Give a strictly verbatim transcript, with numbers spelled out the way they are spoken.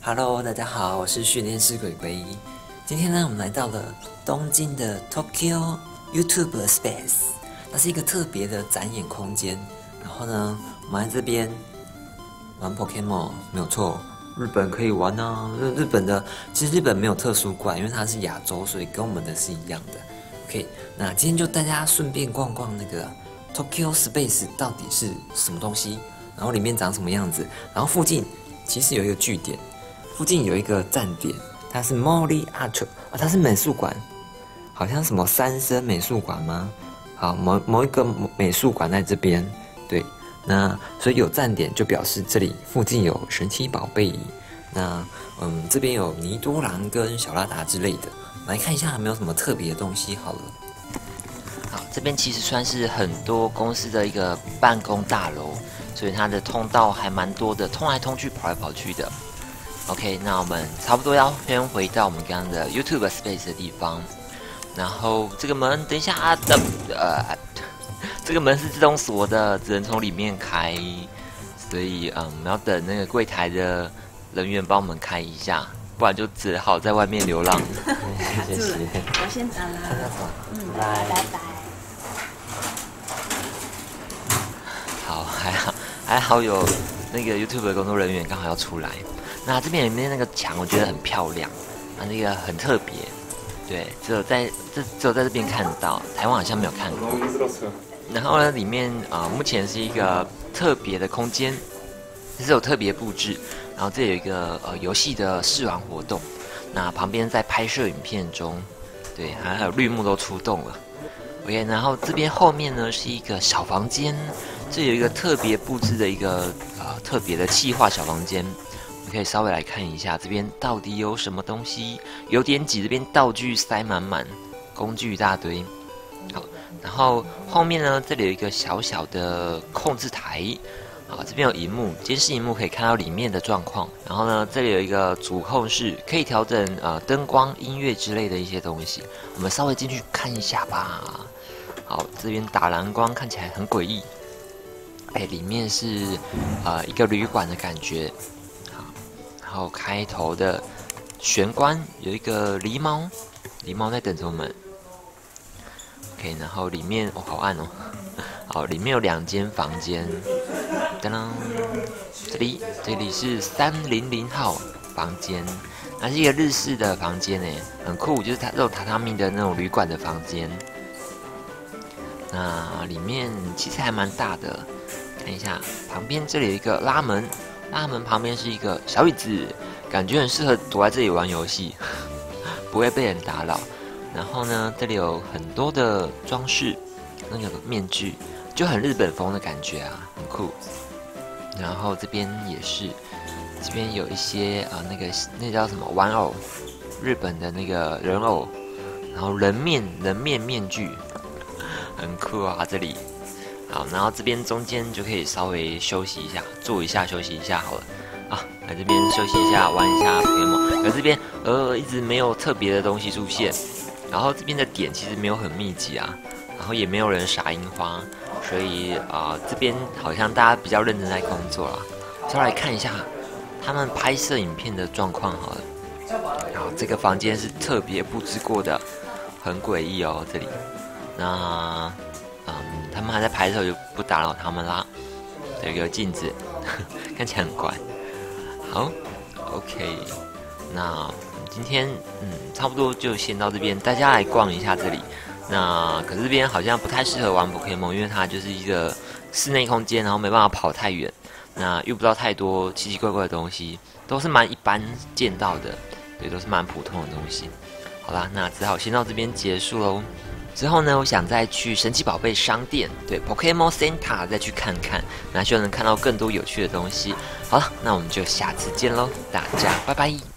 Hello， 大家好，我是训练师鬼鬼。今天呢，我们来到了东京的 Tokyo YouTube Space， 它是一个特别的展演空间。然后呢，我们来这边玩 Pokemon， 没有错，日本可以玩啊。日日本的其实日本没有特殊馆，因为它是亚洲，所以跟我们的是一样的。OK， 那今天就大家顺便逛逛那个 Tokyo Space 到底是什么东西，然后里面长什么样子，然后附近其实有一个据点。附近有一个站点，它是 Mori Art 啊，它是美术馆，好像什么三生美术馆吗？好，某某一个美术馆在这边，对，那所以有站点就表示这里附近有神奇宝贝。那嗯，这边有尼多狼跟小拉达之类的，来看一下有没有什么特别的东西好了。 好，这边其实算是很多公司的一个办公大楼，所以它的通道还蛮多的，通来通去，跑来跑去的。OK， 那我们差不多要先回到我们刚刚的 YouTube Space 的地方，然后这个门等一下啊的呃，这个门是自动锁的，只能从里面开，所以嗯，我们要等那个柜台的人员帮我们开一下，不然就只好在外面流浪。 谢谢， 我先走了，嗯，拜拜。 好，还好还好有那个 YouTube 的工作人员刚好要出来。那这边里面那个墙我觉得很漂亮，啊，那个很特别，对，只有在这只有在这边看到，台湾好像没有看过。然后呢，里面啊、呃、目前是一个特别的空间，是有特别布置，然后这有一个呃游戏的试玩活动，那旁边在拍摄影片中，对，还有绿幕都出动了。OK， 然后这边后面呢是一个小房间，这有一个特别布置的一个呃特别的企划小房间。可以稍微来看一下这边到底有什么东西，有点挤，这边道具塞满满，工具一大堆。好，然后后面呢，这里有一个小小的控制台，好，这边有荧幕，监视荧幕可以看到里面的状况。然后呢，这里有一个主控室，可以调整呃灯光、音乐之类的一些东西。我们稍微进去看一下吧。好，这边打蓝光看起来很诡异。哎，里面是呃一个旅馆的感觉。然后开头的玄关有一个狸猫，狸猫在等着我们。OK， 然后里面哦好暗哦，好，里面有两间房间，当当，这里这里是三零零号房间，那是一个日式的房间诶，很酷，就是它这种榻榻米的那种旅馆的房间。那里面其实还蛮大的，看一下旁边这里有一个拉门。大门旁边是一个小椅子，感觉很适合躲在这里玩游戏，不会被人打扰。然后呢，这里有很多的装饰，那个面具就很日本风的感觉啊，很酷。然后这边也是，这边有一些呃那个那叫什么玩偶，日本的那个人偶，然后人面人面面具，很酷啊这里。好，然后这边中间就可以稍微休息一下，坐一下休息一下好了。啊，来这边休息一下，玩一下 Pokemon。可这边呃一直没有特别的东西出现，然后这边的点其实没有很密集啊，然后也没有人撒樱花，所以啊、呃、这边好像大家比较认真在工作啦。就来看一下他们拍摄影片的状况好了。好，这个房间是特别布置过的，很诡异哦这里。那。嗯，他们还在拍摄，就不打扰他们啦。有一个镜子，看起来很怪。好 ，OK， 那今天嗯差不多就先到这边，大家来逛一下这里。那可是这边好像不太适合玩 Pokemon， 因为它就是一个室内空间，然后没办法跑太远，那遇不到太多奇奇怪怪的东西，都是蛮一般见到的，对，都是蛮普通的东西。好啦，那只好先到这边结束喽。之后呢，我想再去神奇宝贝商店，对 Pokemon Center 再去看看，那希望能看到更多有趣的东西。好了，那我们就下次见喽，大家拜拜。